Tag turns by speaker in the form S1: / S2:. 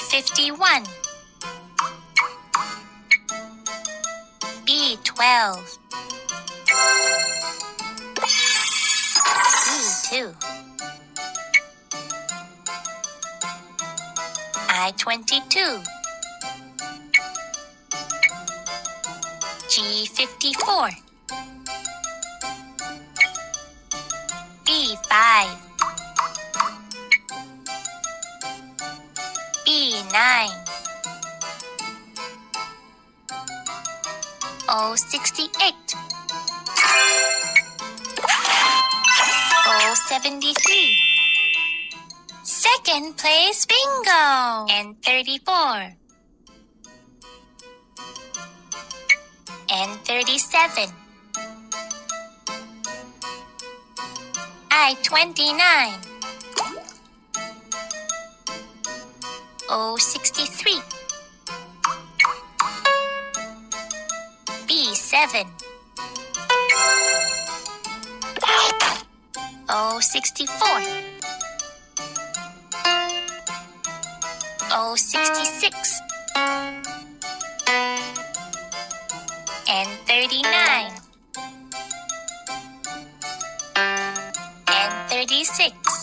S1: 51, B12, B2, I22, G54, B5, B9, O68, O73. Second place bingo! N34, N37, I29, O63, B7, O64, O66, N39, N36,